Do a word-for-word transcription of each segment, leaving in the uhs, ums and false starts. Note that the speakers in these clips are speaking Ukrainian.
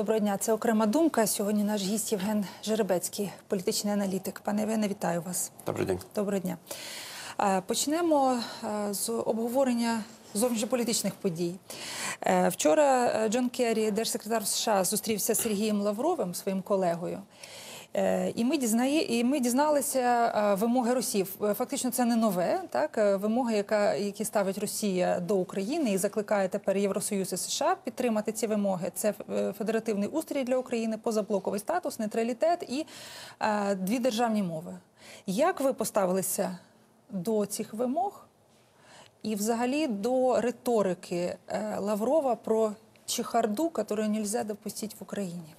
Доброго дня. Це «Окрема думка». Сьогодні наш гість Євген Жеребецький, політичний аналітик. Пане Євгене, вітаю вас. Добрий день. Доброго дня. Почнемо з обговорення зовнішньополітичних подій. Вчора Джон Керрі, держсекретар США, зустрівся з Сергієм Лавровим, своїм колегою. І ми, дізнає, і ми дізналися вимоги Росії. Фактично це не нове, так? Вимоги, яка, які ставить Росія до України і закликає тепер Євросоюз і США підтримати ці вимоги. Це федеративний устрій для України, позаблоковий статус, нейтралітет і а, дві державні мови. Як ви поставилися до цих вимог і взагалі до риторики Лаврова про чехарду, яку нельзя допустити в Україні?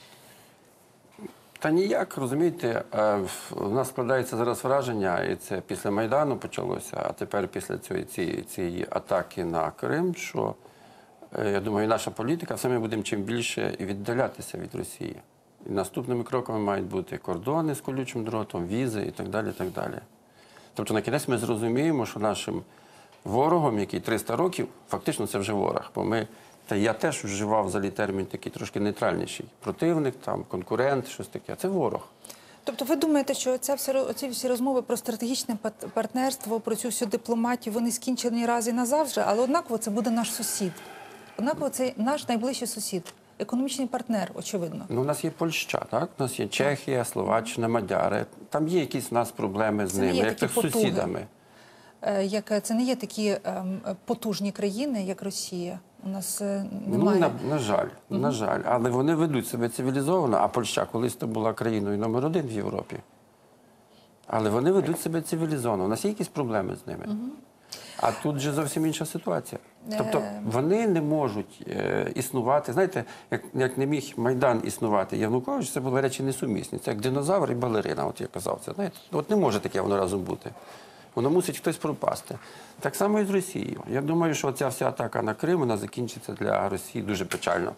Та ніяк, розумієте, у нас складається зараз враження, і це після Майдану почалося, а тепер після цієї, цієї, цієї атаки на Крим, що, я думаю, наша політика, все ми будемо чим більше віддалятися від Росії. І наступними кроками мають бути кордони з колючим дротом, візи і так далі, і так далі. Тобто, на кінець ми зрозуміємо, що нашим ворогом, який триста років, фактично це вже ворог, бо ми... Та я теж вживав взагалі термін такий трошки нейтральніший. Противник, там, конкурент, щось таке. Це ворог. Тобто ви думаєте, що ця всі, ці всі розмови про стратегічне партнерство, про цю всю дипломатію, вони скінчені раз і назавжди, але однаково це буде наш сусід. Однаково це наш найближчий сусід. Економічний партнер, очевидно. Ну, у нас є Польща, так? У нас є Чехія, Словаччина, Мадяри. Там є якісь у нас проблеми з ними, як з сусідами. Як, це не є такі ем, потужні країни, як Росія. У нас немає. Ну, на, на жаль, угу. на жаль. Але вони ведуть себе цивілізовано, а Польща колись то була країною номер один в Європі. Але вони ведуть себе цивілізовано. У нас є якісь проблеми з ними. Угу. А тут же зовсім інша ситуація. Тобто вони не можуть е, існувати. Знаєте, як, як не міг Майдан існувати Янукович, це були речі несумісні. Це як динозавр і балерина, от я казав. Це, знаєте, от не може таке воно разом бути. Воно мусить хтось пропасти. Так само і з Росією. Я думаю, що ця вся атака на Крим, вона закінчиться для Росії дуже печально.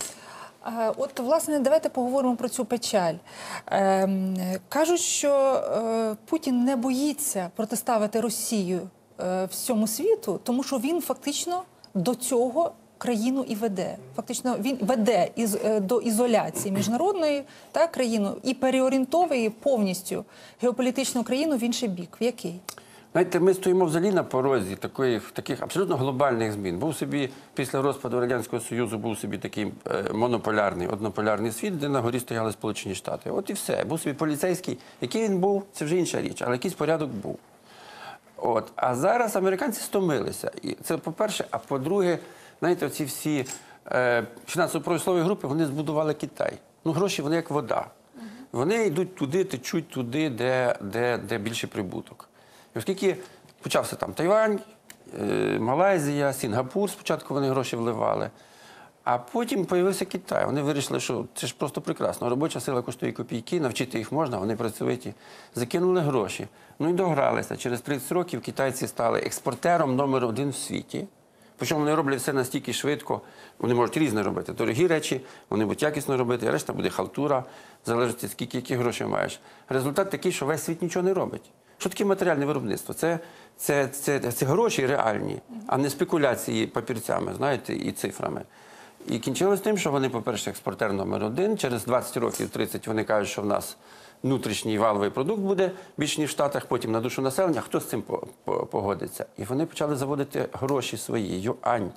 От, власне, давайте поговоримо про цю печаль. Ем, кажуть, що е, Путін не боїться протиставити Росію е, всьому світу, тому що він фактично до цього країну і веде. Фактично він веде із, е, до ізоляції міжнародної та, країну і переорієнтовує повністю геополітичну країну в інший бік. В який? Знаєте, ми стоїмо взагалі на порозі таких, таких абсолютно глобальних змін. Був собі, після розпаду Радянського Союзу, був собі такий е, монополярний, однополярний світ, де на горі стояли Сполучені Штати. От і все. Був собі поліцейський. Який він був, це вже інша річ, але якийсь порядок був. От. А зараз американці стомилися. І це по-перше. А по-друге, знаєте, оці всі е, фінансово-промислові групи, вони збудували Китай. Ну, гроші, вони як вода. Uh-huh. Вони йдуть туди, течуть туди, де, де, де більший прибуток. І оскільки почався там Тайвань, е, Малайзія, Сінгапур, спочатку вони гроші вливали, а потім з'явився Китай. Вони вирішили, що це ж просто прекрасно. Робоча сила коштує копійки, навчити їх можна, вони працьовиті. Закинули гроші. Ну і догралися. Через тридцять років китайці стали експортером номер один в світі. Причому вони роблять все настільки швидко, вони можуть різне робити. Дорогі речі, вони будуть якісно робити, а решта буде халтура, залежить від скільки яких грошей маєш. Результат такий, що весь світ нічого не робить. Що таке матеріальне виробництво? Це, це, це, це гроші реальні, а не спекуляції папірцями, знаєте, і цифрами. І кінчилось тим, що вони, по-перше, експортер номер один, через двадцять років, тридцять вони кажуть, що в нас внутрішній валовий продукт буде більш ніж в Штатах, потім на душу населення, хто з цим погодиться? І вони почали заводити гроші свої, юань.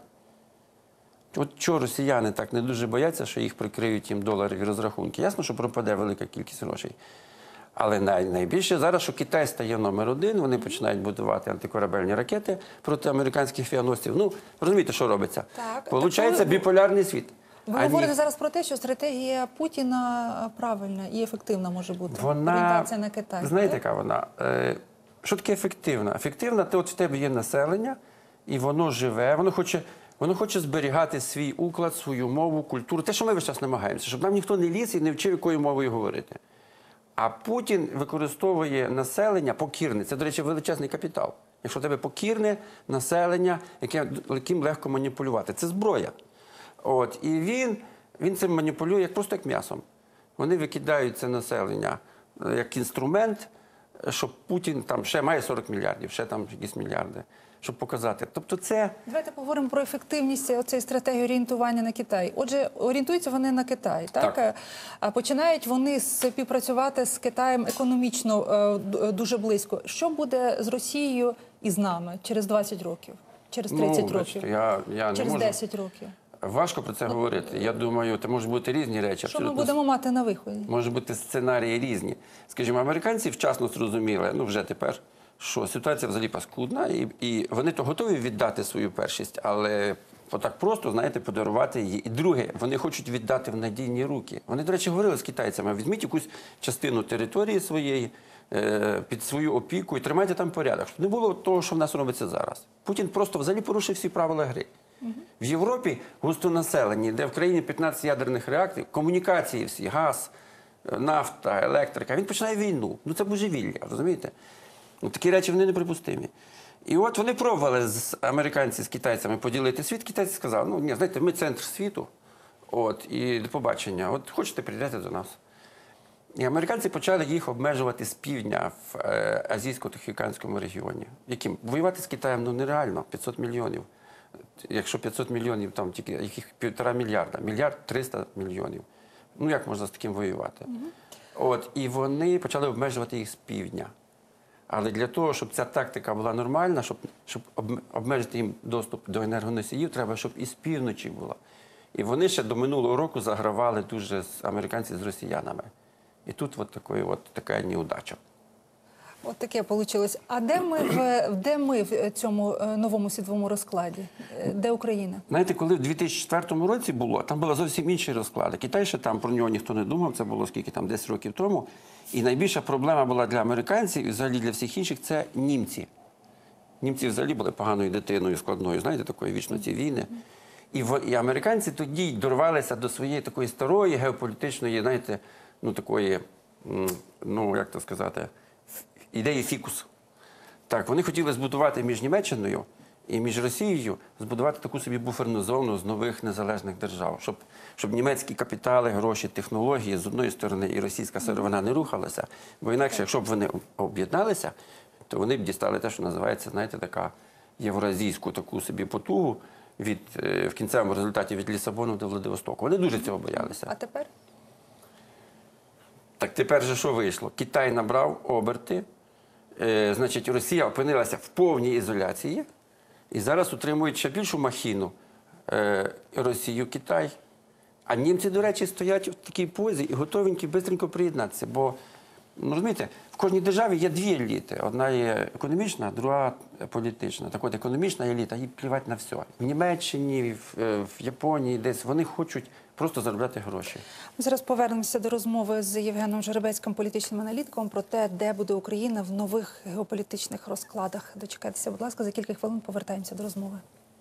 От чого росіяни так не дуже бояться, що їх прикриють їм доларові розрахунки. Ясно, що пропаде велика кількість грошей. Але най, найбільше зараз, що Китай стає номер один, вони починають будувати антикорабельні ракети проти американських авіаносців. Ну, розумієте, що робиться? Так, Получається біполярний світ. Ви а говорите ні... зараз про те, що стратегія Путіна правильна і ефективна може бути. Вона, орієнтація на Китай. Знаєте, яка вона? Е, що таке ефективна? Ефективна, те от в тебе є населення, і воно живе, воно хоче, воно хоче зберігати свій уклад, свою мову, культуру. Те, що ми весь час намагаємося, щоб нам ніхто не ліз і не вчив, якою мовою говорити. А Путін використовує населення покірне. Це, до речі, величезний капітал. Якщо в тебе покірне населення, яким легко маніпулювати. Це зброя. От. І він, він цим маніпулює як просто як м'ясом. Вони викидають це населення як інструмент, щоб Путін там ще має сорок мільярдів, ще там якісь мільярди, щоб показати. Тобто це... Давайте поговоримо про ефективність цієї стратегії орієнтування на Китай. Отже, орієнтуються вони на Китай, так? Так. А починають вони співпрацювати з Китаєм економічно е, дуже близько. Що буде з Росією і з нами через двадцять років, через тридцять ну, років, я, я не через можу. десять років? Важко про це говорити. Я думаю, це можуть бути різні речі. Що ми абсолютно. будемо мати на виході? Можуть бути сценарії різні. Скажімо, американці вчасно зрозуміли, ну вже тепер, що ситуація взагалі паскудна, і, і вони то готові віддати свою першість, але отак просто, знаєте, подарувати її. І друге, вони хочуть віддати в надійні руки. Вони, до речі, говорили з китайцями, візьміть якусь частину території своєї, е, під свою опіку і тримайте там порядок, щоб не було того, що в нас робиться зараз. Путін просто взагалі порушив всі правила гри. В Європі густонаселені, де в країні п'ятнадцять ядерних реакторів, комунікації всі, газ, нафта, електрика, він починає війну. Ну це божевілля, розумієте? Ну, такі речі вони неприпустимі. І от вони пробували з американці з китайцями поділити світ. Китайці сказали, ну ні, знаєте, ми центр світу, от, і до побачення, от хочете, прийдете до нас. І американці почали їх обмежувати з півдня в е, азійсько-тихоокеанському регіоні. Яким? Воювати з Китаєм ну нереально, п'ятсот мільйонів. Якщо п'ятсот мільйонів, там тільки яких півтора мільярда, мільярд триста мільйонів. Ну як можна з таким воювати? Mm-hmm. От, і вони почали обмежувати їх з півдня. Але для того, щоб ця тактика була нормальна, щоб, щоб обмежити їм доступ до енергоносіїв, треба, щоб і з півночі була. І вони ще до минулого року загравали дуже з американці з росіянами. І тут от такої, от така неудача. От таке вийшло. А де ми в де ми в цьому новому світовому розкладі? Де Україна? Знаєте, коли в дві тисячі четвертому році було, там були зовсім інші розклади. Китай ще там про нього ніхто не думав, це було скільки там десять років тому. І найбільша проблема була для американців і взагалі для всіх інших – це німці. Німці взагалі були поганою дитиною, складною, знаєте, такої вічно ці війни. І, в, і американці тоді дорвалися до своєї такої старої геополітичної, знаєте, ну такої, ну як то сказати, ідеї фікус. Так, вони хотіли збудувати між Німеччиною і між Росією, збудувати таку собі буферну зону з нових незалежних держав, щоб, щоб німецькі капітали, гроші, технології з одної сторони і російська сировина не рухалася, бо інакше, якщо б вони об'єдналися, то вони б дістали те, що називається, знаєте, така євразійську таку собі потугу від, в кінцевому результаті від Лісабону до Владивостоку. Вони дуже цього боялися. А тепер? Так тепер же що вийшло? Китай набрав оберти, е, значить, Росія опинилася в повній ізоляції і зараз утримують ще більшу махіну е, Росію, Китай. А німці, до речі, стоять в такій позі і готовенькі швидко приєднатися. Бо, ну, розумієте, в кожній державі є дві еліти. Одна є економічна, друга політична. Так от, економічна еліта, їй плівать на все. В Німеччині, в, в Японії, десь вони хочуть просто заробляти гроші. Ми зараз повернемося до розмови з Євгеном Жеребецьким, політичним аналітиком, про те, де буде Україна в нових геополітичних розкладах. Дочекайтеся, будь ласка, за кілька хвилин повертаємося до розмови.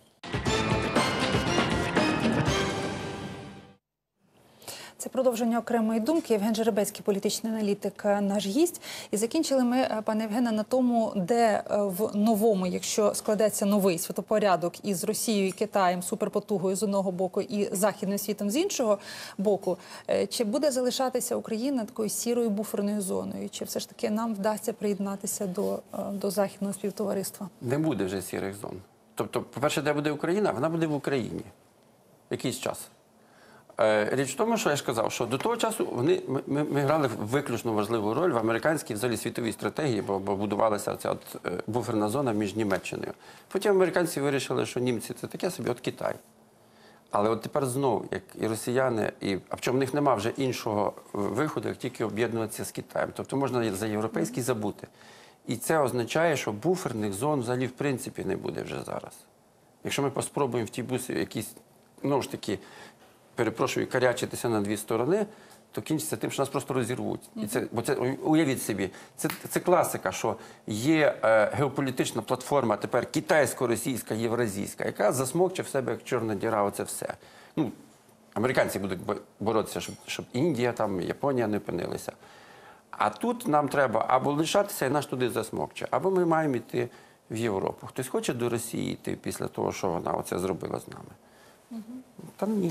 Це продовження окремої думки. Євген Жеребецький, політичний аналітик, наш гість. І закінчили ми, пане Євгене, на тому, де в новому, якщо складеться новий світопорядок із Росією і Китаєм, суперпотугою з одного боку і західним світом з іншого боку, чи буде залишатися Україна такою сірою буферною зоною? Чи все ж таки нам вдасться приєднатися до, до західного співтовариства? Не буде вже сірих зон. Тобто, по-перше, де буде Україна? Вона буде в Україні. Якийсь час. Річ в тому, що я ж казав, що до того часу вони, ми, ми, ми грали виключно важливу роль в американській взагалі світовій стратегії, бо, бо будувалася ця от буферна зона між Німеччиною. Потім американці вирішили, що німці – це таке собі от Китай. Але от тепер знову, як і росіяни, і, а причому в них немає вже іншого виходу, як тільки об'єднуватися з Китаєм. Тобто можна за європейський забути. І це означає, що буферних зон взагалі в принципі не буде вже зараз. Якщо ми поспробуємо в ті буси якісь, ну ж таки, перепрошую, карячитися на дві сторони, то кінчиться тим, що нас просто розірвуть. І це, бо це, уявіть собі, це, це класика, що є е, геополітична платформа тепер китайсько-російська, євразійська, яка засмокче в себе як чорна діра оце все. Ну, американці будуть боротися, щоб, щоб Індія, там, Японія не опинилися. А тут нам треба або лишатися, і нас туди засмокче, або ми маємо йти в Європу. Хтось хоче до Росії йти після того, що вона оце зробила з нами? Угу. Та ні.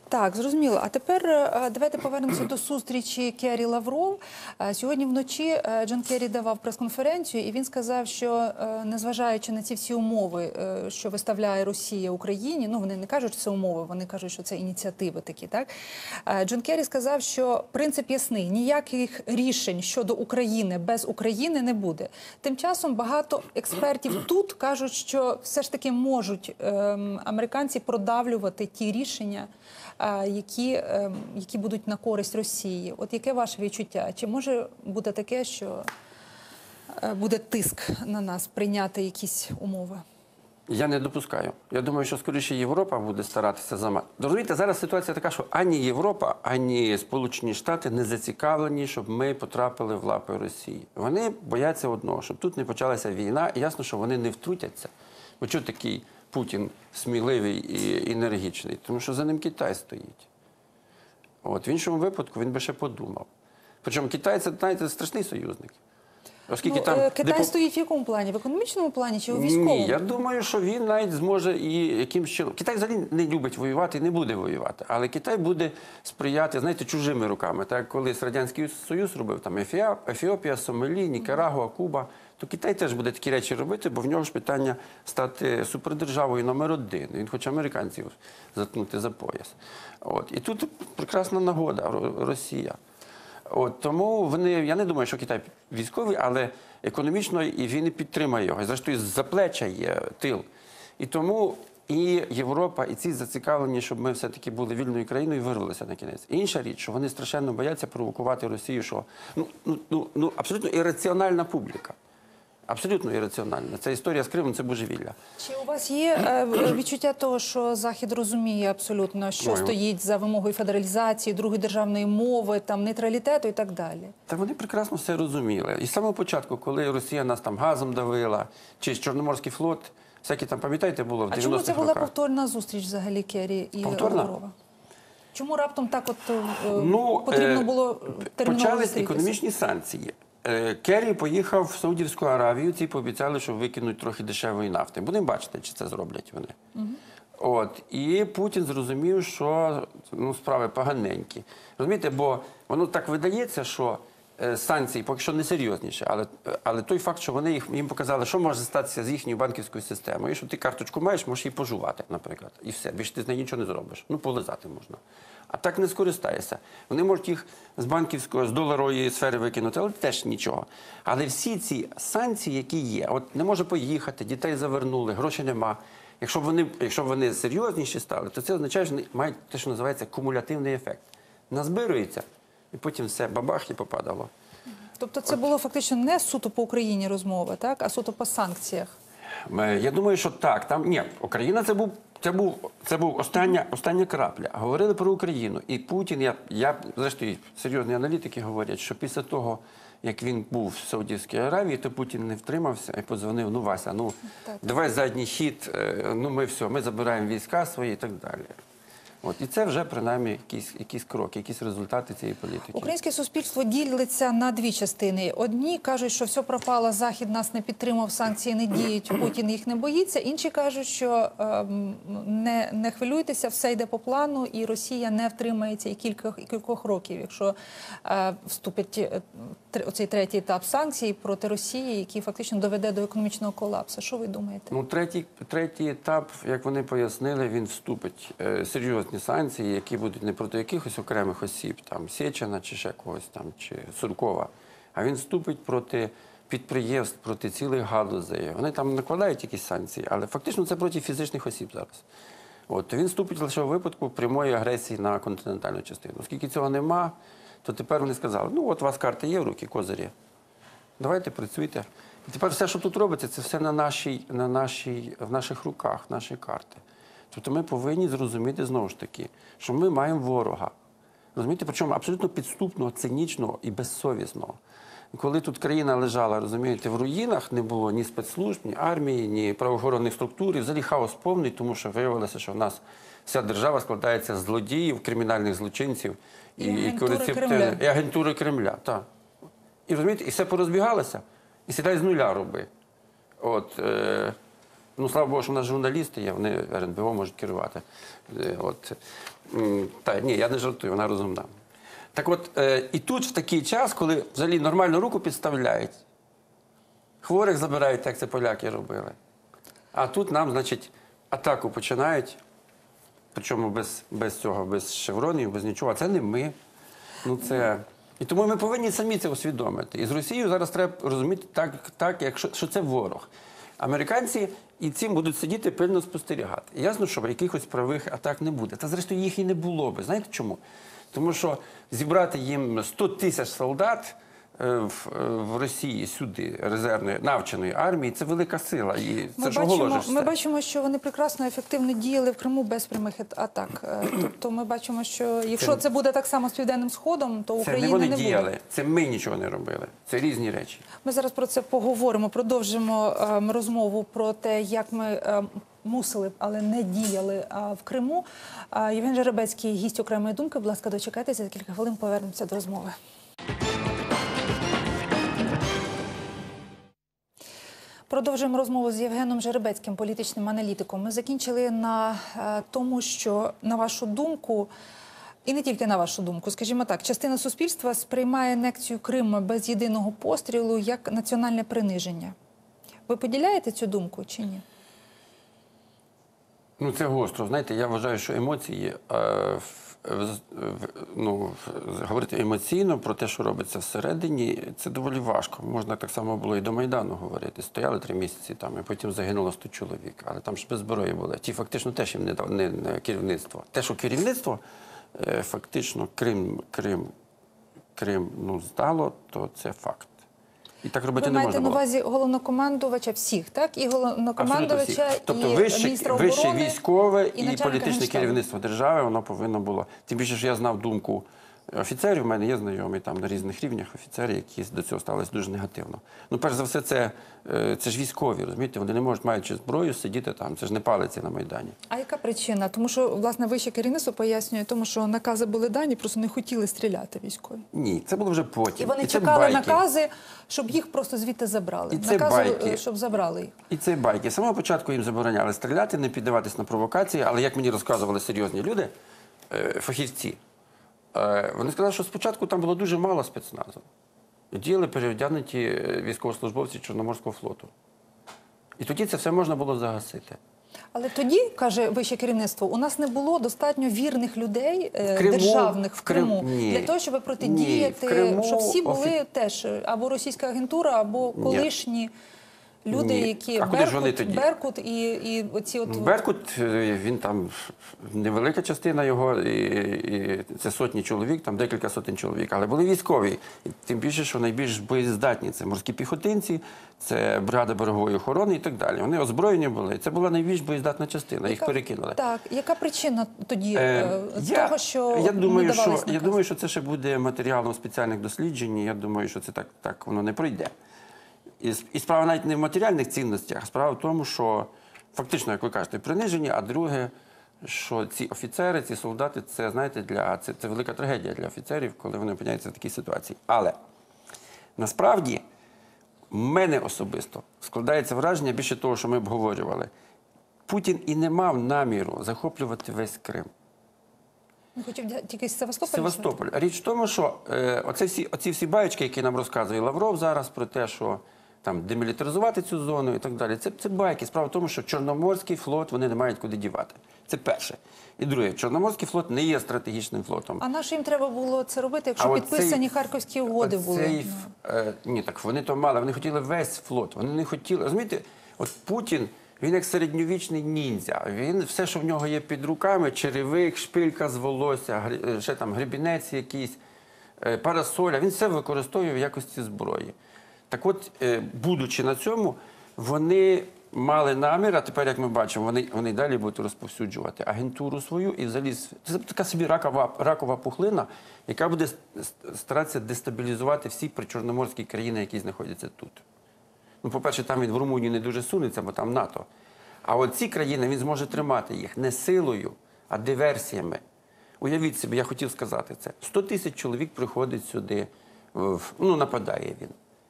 Так, зрозуміло. А тепер е, давайте повернемося до зустрічі Керрі-Лавров. Е, Сьогодні вночі е, Джон Керрі давав прес-конференцію, і він сказав, що е, незважаючи на ці всі умови, е, що виставляє Росія Україні, ну вони не кажуть, що це умови, вони кажуть, що це ініціативи такі, так? Е, Джон Керрі сказав, що принцип ясний, ніяких рішень щодо України без України не буде. Тим часом багато експертів тут кажуть, що все ж таки можуть е, американці продавлювати ті рішення, які, які будуть на користь Росії. От яке ваше відчуття? Чи може бути таке, що буде тиск на нас прийняти якісь умови? Я не допускаю. Я думаю, що скоріше Європа буде старатися замати. Розумієте, зараз ситуація така, що ані Європа, ані Сполучені Штати не зацікавлені, щоб ми потрапили в лапи Росії. Вони бояться одного, щоб тут не почалася війна, і ясно, що вони не втрутяться. Бо чого такий Путін сміливий і енергічний? Тому що за ним Китай стоїть. От, в іншому випадку він би ще подумав. Причому Китай – це, знаєте, страшний союзник. Оскільки ну, там, Китай де... стоїть в якому плані? В економічному плані чи у військовому? Ні, я думаю, що він навіть зможе і якимсь чином. Китай взагалі не любить воювати і не буде воювати. Але Китай буде сприяти, знаєте, чужими руками. Так, колись Радянський Союз робив, там Ефіопія, Сомалі, Нікарагуа, Куба, то Китай теж буде такі речі робити, бо в нього ж питання стати супердержавою номер один. Він хоче американців заткнути за пояс. От. І тут прекрасна нагода – Росія. От, тому вони, я не думаю, що Китай військовий, але економічно і він і підтримає його. Зрештою, з заплеча є тил. І тому і Європа, і ці зацікавлені, щоб ми все-таки були вільною країною, вирвалися на кінець. Інша річ, що вони страшенно бояться провокувати Росію, що ну, ну, ну, ну, абсолютно ірраціональна публіка. Абсолютно ірраціональна. Ця історія з Кримом – це божевілля. Чи у вас є е, відчуття того, що Захід розуміє абсолютно, що Ой. стоїть за вимогою федералізації, другої державної мови, там, нейтралітету і так далі? Та вони прекрасно все розуміли. І з самого початку, коли Росія нас там газом давила, чи Чорноморський флот, всякі там, пам'ятаєте, було в А дев'яностих чому це роках. була повторна зустріч взагалі Керрі і Повторна? Лаврова? Чому раптом так от е, Ну, потрібно е, було терміново почались зустрітися? економічні санкції. Е, Керрі поїхав в Саудівську Аравію, ці пообіцяли, що викинуть трохи дешевої нафти. Будемо бачити, чи це зроблять вони. Угу. От. І Путін зрозумів, що ну, справи поганенькі. Розумієте, бо воно так видається, що е, санкції поки що не серйозніші, але, але той факт, що вони їх, їм показали, що може статися з їхньою банківською системою, і що ти карточку маєш, можеш її пожувати, наприклад. І все, більше ти з нею нічого не зробиш. Ну, полизати можна. А так не скористаєшся. Вони можуть їх з банківської, з доларової сфери викинути, але теж нічого. Але всі ці санкції, які є, от не може поїхати, дітей завернули, грошей нема. Якщо вони, якщо вони серйозніші стали, то це означає, що вони мають те, що називається кумулятивний ефект. Назбирується, і потім все, бабах, і попадало. Тобто це було фактично не суто по Україні розмова, так, а суто по санкціях? Я думаю, що так. Там ні, Україна це був це був це був остання остання крапля. Говорили про Україну, і Путін. Я я зрештою серйозні аналітики говорять, що після того, як він був в Саудівській Аравії, то Путін не втримався і подзвонив: ну Вася, ну так. давай задній хід, ну ми все, ми забираємо війська свої і так далі. От, і це вже, принаймні, якісь, якісь кроки, якісь результати цієї політики. Українське суспільство ділиться на дві частини. Одні кажуть, що все пропало, Захід нас не підтримав, санкції не діють, Путін їх не боїться. Інші кажуть, що е, не, не хвилюйтеся, все йде по плану, і Росія не втримається і кількох, і кількох років, якщо е, вступить е, оцей третій етап санкцій проти Росії, який фактично доведе до економічного колапсу. Що ви думаєте? Ну, третій, третій етап, як вони пояснили, він вступить. Е, серйозні санкції, які будуть не проти якихось окремих осіб, там Сєчина чи ще когось там, чи Суркова, а він вступить проти підприємств, проти цілих галузей. Вони там накладають якісь санкції, але фактично це проти фізичних осіб зараз. От, він вступить лише у випадку прямої агресії на континентальну частину. Оскільки цього нема, то тепер вони сказали: ну от у вас карти є в руки, козирі, давайте працюйте. І тепер все, що тут робиться, це все на нашій, на нашій, в наших руках, наші карти. Тобто ми повинні зрозуміти, знову ж таки, що ми маємо ворога. Розумієте, причому абсолютно підступного, цинічного і безсовісного. Коли тут країна лежала, розумієте, в руїнах, не було ні спецслужб, ні армії, ні правоохоронних структур, і взагалі хаос повний, тому що виявилося, що в нас вся держава складається з злодіїв, кримінальних злочинців і, і агентури Кремля. І агентури Кремля, так. І, розумієте, і все порозбігалося, і сідай з нуля роби. От, е Ну, слава Богу, що в нас журналісти є, вони ер ен бе о можуть керувати. Е, От. М, Та, ні, я не жартую, вона розумна. Так от, е, і тут в такий час, коли взагалі нормально руку підставляють, хворих забирають, як це поляки робили. А тут нам, значить, атаку починають, причому без, без цього, без шевронів, без нічого. А це не ми. Ну, це... І тому ми повинні самі це усвідомити. І з Росією зараз треба розуміти так, так якщо, що це ворог. Американці і цим будуть сидіти, пильно спостерігати. І ясно, що якихось правих атак не буде. Та зрештою їх і не було би. Знаєте чому? Тому що зібрати їм сто тисяч солдат е, в, е, в Росії сюди, резервної, навченої армії, це велика сила. І це Ми ж бачимо, оголошуєш ми все. бачимо, що вони прекрасно, ефективно діяли в Криму без прямих ет- атак. Е, Тобто ми бачимо, що якщо Це- це буде так само з Південним Сходом, то Це України не вони не діяли, буде. це ми нічого не робили. Це різні речі. Ми зараз про це поговоримо, продовжимо ем, розмову про те, як ми ем, мусили, але не діяли а, в Криму. А, Євген Жеребецький, гість окремої думки. Будь ласка, дочекайтеся, за кілька хвилин повернемося до розмови. Продовжуємо розмову з Євгеном Жеребецьким, політичним аналітиком. Ми закінчили на е, тому, що, на вашу думку, і не тільки на вашу думку, скажімо так, частина суспільства сприймає анексію Криму без єдиного пострілу як національне приниження. Ви поділяєте цю думку чи ні? Ну, це гостро. Знаєте, я вважаю, що емоції, е, в- в- в- ну, в- говорити емоційно про те, що робиться всередині, це доволі важко. Можна так само було і до Майдану говорити. Стояли три місяці там, і потім загинуло сто чоловік. Але там ж без зброї були. Ті фактично теж їм не дав не, не керівництво. Те, що керівництво е, фактично Крим, Крим, Крим ну, здало, то це факт. І так робити Ви не маєте можна на було. увазі головнокомандувача всіх, так? І Абсолютно головнокомандувача, всіх. Тобто і вище, міністра вище оборони, військове і і, начальника політичне Генштабу. керівництво держави, воно повинно було. Тим більше, що я знав думку офіцерів, у мене є знайомі там на різних рівнях офіцери, які до цього ставились дуже негативно. Ну, перш за все, це, е, це ж військові, розумієте? Вони не можуть, маючи зброю, сидіти там. Це ж не палиці на Майдані. А яка причина? Тому що, власне, вище керівництво пояснює, тому що накази були дані, просто не хотіли стріляти військові. Ні, це було вже потім. І вони це чекали байки. накази, щоб їх просто звідти забрали. І це накази, байки. щоб забрали їх. І це байки. З самого початку їм забороняли стріляти, не піддаватись на провокації, але як мені розказували серйозні люди, е, фахівці, е, вони сказали, що спочатку там було дуже мало спецназу. Діяли переодягнуті е, військовослужбовці Чорноморського флоту. І тоді це все можна було загасити. Але тоді, каже вище керівництво, у нас не було достатньо вірних людей е, В Криму- державних в в Крим- Криму ні. для того, щоб Ні, протидіяти, в Криму щоб всі були офі- теж або російська агентура, або колишні люди, Ні. які А куди ж вони Беркут, тоді? Беркут і, і оці от Беркут, е, він там невелика частина його, і, і це сотні чоловік, там декілька сотень чоловік, але були військові. І тим більше, що найбільш боєздатні це морські піхотинці, це бригада берегової охорони і так далі. Вони озброєні були. Це була найбільш боєздатна частина. Їх Яка- перекинули. Так, яка причина тоді Е, е, з я, того, що я думаю, не що давались я накази? думаю, що це ще буде матеріалом спеціальних досліджень. Я думаю, що це так, так воно не пройде. І, с- і справа навіть не в матеріальних цінностях, а справа в тому, що фактично, як ви кажете, приниження, а друге, що ці офіцери, ці солдати, це, знаєте, для, це, це велика трагедія для офіцерів, коли вони опиняються в такій ситуації. Але насправді в мене особисто складається враження більше того, що ми обговорювали. Путін і не мав наміру захоплювати весь Крим. Він хотів дя- тільки з Севастополя? Севастополь. Річ в тому, що е, оце всі, оці всі баєчки, які нам розказує Лавров зараз про те, що там демілітаризувати цю зону і так далі, це, це байки. Справа в тому, що Чорноморський флот вони не мають куди дівати. Це перше. І друге, Чорноморський флот не є стратегічним флотом. А на що їм треба було це робити, якщо А от підписані цей- Харківські угоди були? Оцей, Ну. е, ні, так вони то мали, вони хотіли весь флот. Вони не хотіли. Розумієте, от Путін, він як середньовічний ніндзя. Він все, що в нього є під руками, черевик, шпилька з волосся, грі- ще там гребінець якийсь, е, парасоля, він все використовує в якості зброї. Так от, е, будучи на цьому, вони мали намір, а тепер, як ми бачимо, вони, вони далі будуть розповсюджувати агентуру свою і взагалі с- це така собі ракова, ракова пухлина, яка буде с- с- старатися дестабілізувати всі причорноморські країни, які знаходяться тут. Ну, по-перше, там він в Румунію не дуже сунеться, бо там НАТО. А от ці країни він зможе тримати їх не силою, а диверсіями. Уявіть собі, я хотів сказати це. сто тисяч чоловік приходить сюди, в- ну, нападає він.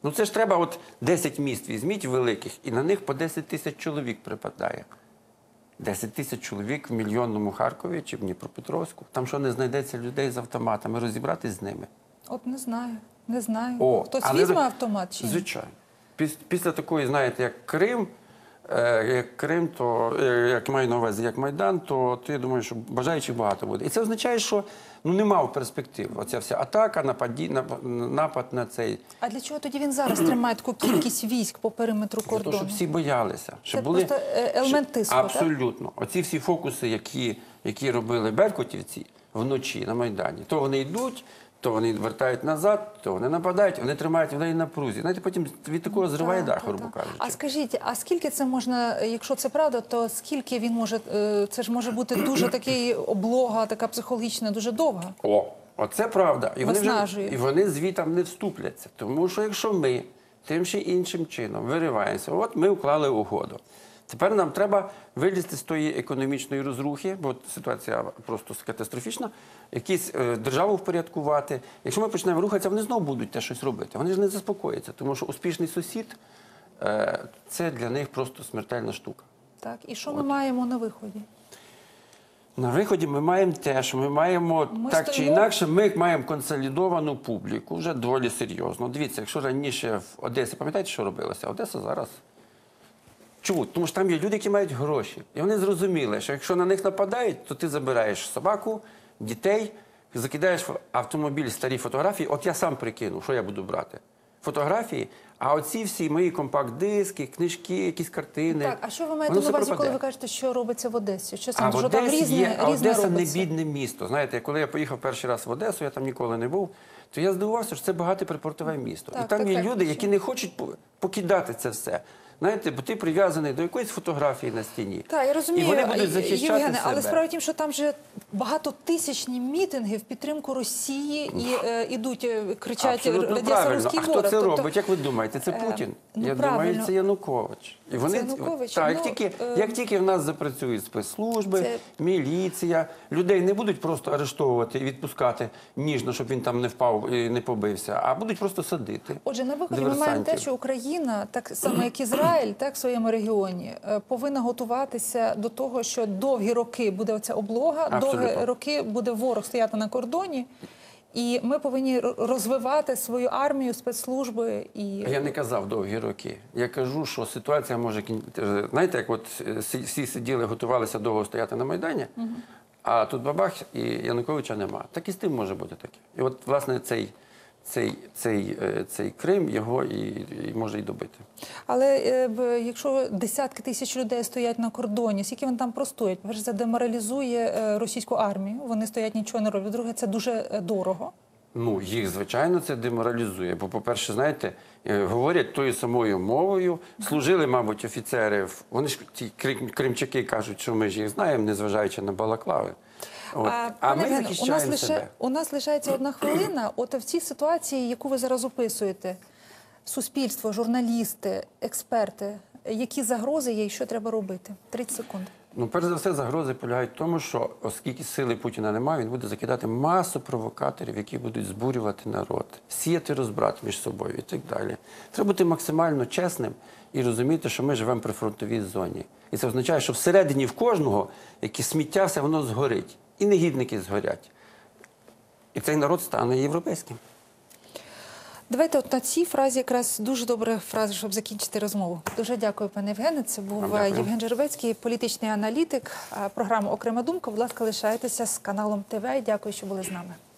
Ну це ж треба от десять міст візьміть великих, і на них по десять тисяч чоловік припадає. десять тисяч чоловік в мільйонному Харкові чи в Дніпропетровську. Там що, не знайдеться людей з автоматами, розібратись з ними? От не знаю, не знаю. О, Хтось але- візьме автомат чи ні? Звичайно. Піс- Після такої, знаєте, як Крим, е, як Крим, то е, як маю на увазі, як Майдан, то, то я думаю, що бажаючих багато буде. І це означає, що ну нема перспектив. Оця вся атака, нападі, нап- напад на цей. А для чого тоді він зараз тримає таку кількість військ по периметру Для того, кордону? щоб всі боялися. Щоб Це були, просто, е, елемент щоб- тиску, так? Абсолютно. Оці всі фокуси, які, які робили беркутівці вночі на Майдані, то вони йдуть, то вони вертають назад, то вони нападають, вони тримають людей на прузі. Знаєте, потім від такого зриває Так, дах, так, грубо так. кажучи. А скажіть, а скільки це можна, якщо це правда, то скільки він може, е, це ж може бути дуже такий облога, така психологічна, дуже довга. О, оце правда. І вони, вже, Виснажує. і вони звітам не вступляться. Тому що якщо ми тим чи іншим чином вириваємося, от ми уклали угоду. Тепер нам треба вилізти з тої економічної розрухи, бо ситуація просто катастрофічна, якісь е, державу впорядкувати. Якщо ми почнемо рухатися, вони знову будуть те щось робити. Вони ж не заспокояться, тому що успішний сусід е, – це для них просто смертельна штука. Так, і що ми маємо на виході? На виході ми маємо те, що ми маємо, Ми так чи стоїмо- інакше, ми маємо консолідовану публіку, вже доволі серйозно. Дивіться, якщо раніше в Одесі, пам'ятаєте, що робилося? Одеса зараз. Чому? Тому що там є люди, які мають гроші. І вони зрозуміли, що якщо на них нападають, то ти забираєш собаку, дітей, закидаєш в автомобіль старі фотографії. От я сам прикину, що я буду брати. Фотографії, а оці всі мої компакт-диски, книжки, якісь картини. Так, а що ви маєте воно на все увазі, пропаде. коли ви кажете, що робиться в Одесі? Що, це, А в що там Одесі різне, є, а різне Одеса не робиться? бідне місто. Знаєте, коли я поїхав перший раз в Одесу, я там ніколи не був, то я здивувався, що це багате припортове місто. Так, І там так, є так, люди, що? які не хочуть по- покидати це все. Знаєте, бо ти прив'язаний до якоїсь фотографії на стіні. Так, я розумію, І вони будуть захищати Євгене, але себе. справа в тім, що там же багатотисячні мітинги в підтримку Росії і е, ідуть, е, кричать Абсолютно «Радяться правильно. русський А хто ворог». це Тобто, робить? Як ви думаєте? Це Путін? ну, я правильно. думаю, це Янукович. І вони, Янукович, так, ну, як, тільки, е, як тільки в нас запрацюють спецслужби, Це- міліція, людей не будуть просто арештовувати і відпускати ніжно, щоб він там не впав і не побився, а будуть просто садити. Отже, на виході ми маємо те, диверсантів. що Україна, так само як Ізраїль, так в своєму регіоні, е, повинна готуватися до того, що довгі роки буде оця облога, Абсолютно. довгі роки буде ворог стояти на кордоні, і ми повинні р- розвивати свою армію, спецслужби і Я не казав довгі роки. Я кажу, що ситуація може кін- е, знаєте, як от е, всі- всі сиділи, готувалися довго стояти на Майдані, а тут бабах і Януковича нема. Так і з тим може бути таке. І от, власне, цей, цей, цей, е, цей Крим його і, і може і добити. Але е, б, якщо десятки тисяч людей стоять на кордоні, скільки вони там простоять? Перше, це деморалізує е, російську армію, вони стоять, нічого не роблять. Друге, це дуже е, дорого. Ну, їх, звичайно, це деморалізує. Бо, по-перше, знаєте, е, говорять тою самою мовою, служили, мабуть, офіцери. в- Вони ж ті крим- кримчаки кажуть, що ми ж їх знаємо, незважаючи на балаклави. От. А, пане ми Євгене, у нас захищаємо лише себе. у нас лишається одна хвилина. От в цій ситуації, яку ви зараз описуєте, суспільство, журналісти, експерти, які загрози є і що треба робити? тридцять секунд. Ну, перш за все, загрози полягають в тому, що оскільки сили Путіна немає, він буде закидати масу провокаторів, які будуть збурювати народ, сіяти розбрат між собою і так далі. Треба бути максимально чесним і розуміти, що ми живемо при фронтовій зоні. І це означає, що всередині в кожного, яке сміття, все воно згорить. І негідники згорять. І цей народ стане європейським. Давайте от на цій фразі якраз дуже добра фраза, щоб закінчити розмову. Дуже дякую, пане Євгене. Це був Вам дякую. Євген Жеребецький, політичний аналітик. Програма «Окрема думка». Будь ласка, лишайтеся з каналом ТВ. Дякую, що були з нами.